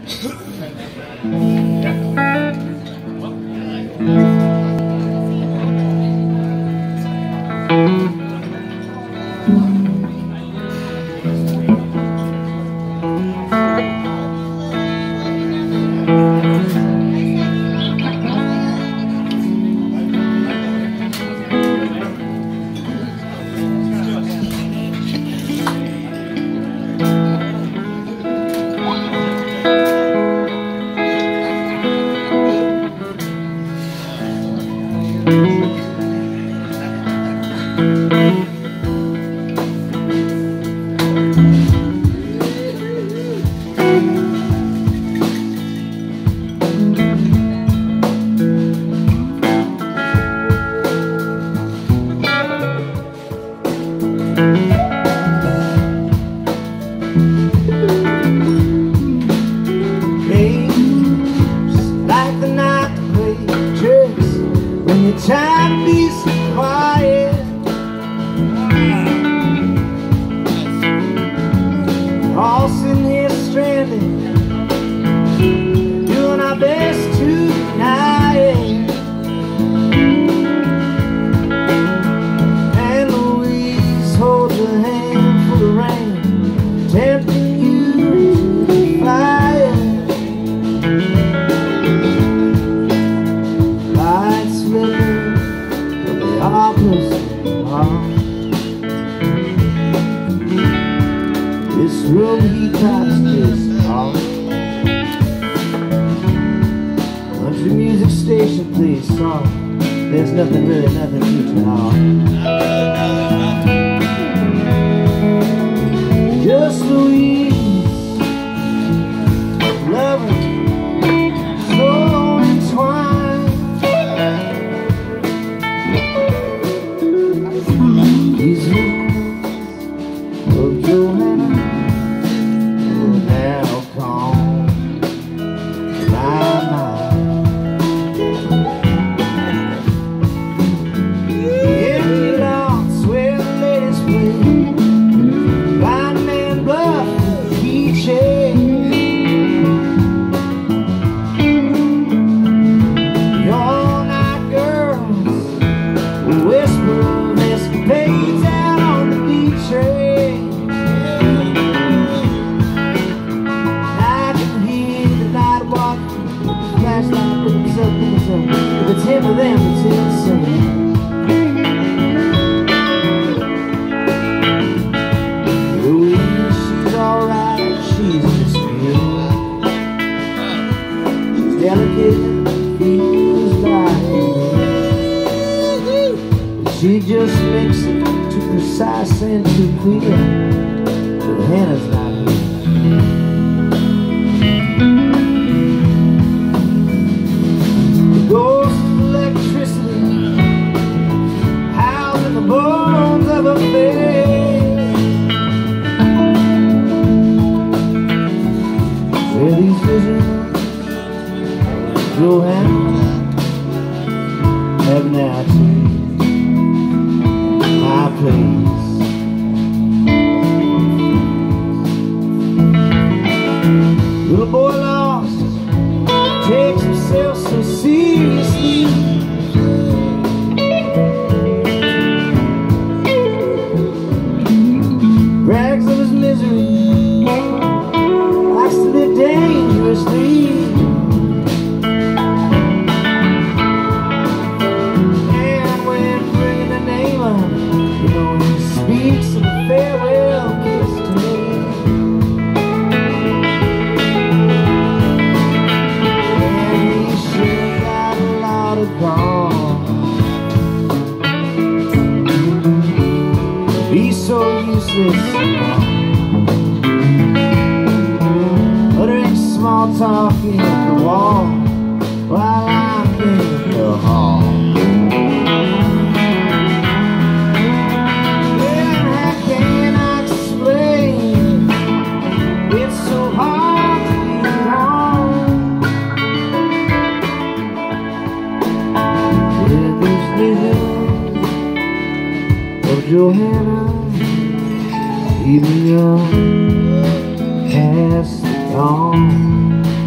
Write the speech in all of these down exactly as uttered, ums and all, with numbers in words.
Time to be so quiet. All sitting here stranded, doing our best to deny it. And Louise holds your hand for the rain, tempting you to fly it. Lights flicker, this room he types this off. Country music station plays soft. There's nothing really, nothing to turn off. Just Louise, loving, so entwined. These rooms of Johanna will now calm my mind. The empty lots where the ladies play, blind man bluff with the keychain. The all-night girls will whisper of escapades out on the beach train. I can hear the night walk with the flashlight looks up in the sun. If it's him or them, it's insane. Louise, she's alright, she's just good. She's delicate, feels like she just makes it too precise and too clear. But Hannah's not here. The ghost of electricity howls in the bones of a face. Where these visions of Johanna have now changed my place. Little boy lost takes himself so seriously. Brags of his misery, likes to live dangerously. Speaks of a farewell kiss to me. And he sure got a lot of gone. He's so useless, uttering small talk at the wall while I'm in the hall. Johanna, even young, has gone.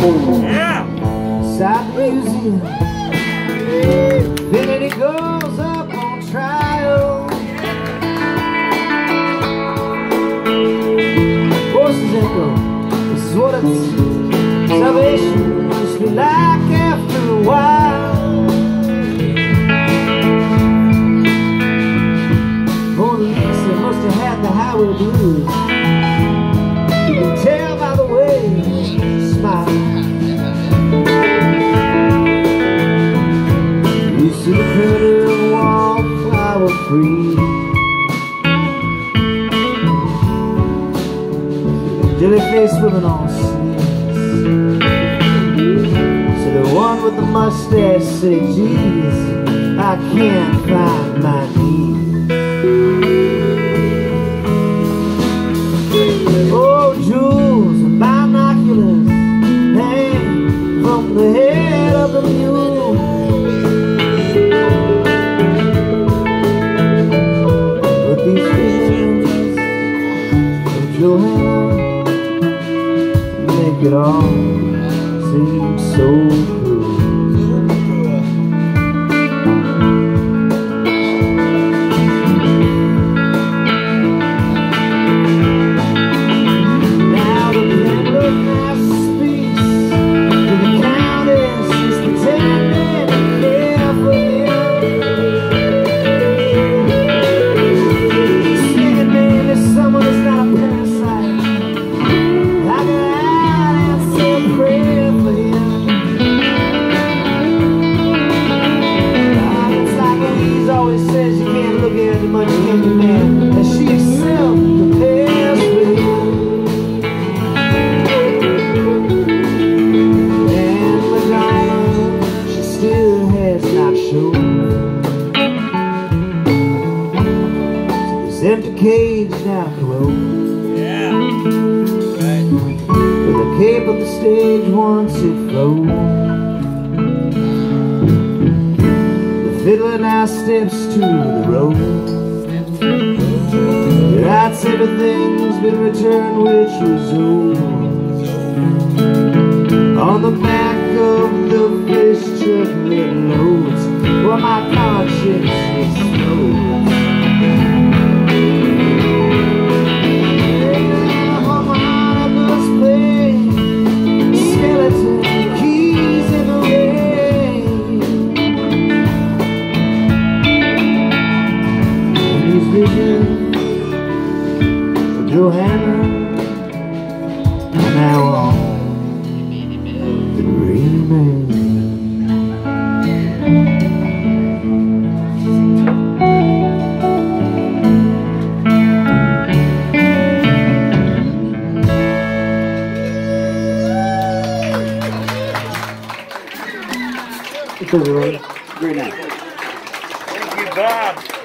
Yeah. Inside the museum, then it goes up on trial. Voices echo, this is what it's salvation must be like after a while. Mona Lisa must have had the highway blues. You can tell by the way she smiles. You see the primitive wallflower free, jellyfish swimming on sleeves. So the one with the mustache say, geez, I can't find my knees. Oh, jewels and binoculars hang from the head of the mule. But these visions of Johanna make it all seem so cruel. Now the Pembroke Master speaks to the Countess, she's pretending to care for him. Singing, man, if someone is not a parasite, I can add and say a prayer for him. God, it's like Louise always says, you can't look at it much, can you, man? And she herself prepares for him. And Madonna, she still has not shown. So this empty cage now closed. Yeah. Right. With the cape of the stage once it flowed. The fiddler now steps to the road. He writes everything's been returned which was old. On the back of the fish truck that loads, for my conscience explodes. Johanna are now on the remain. It's over, Great night. Thank you, Bob.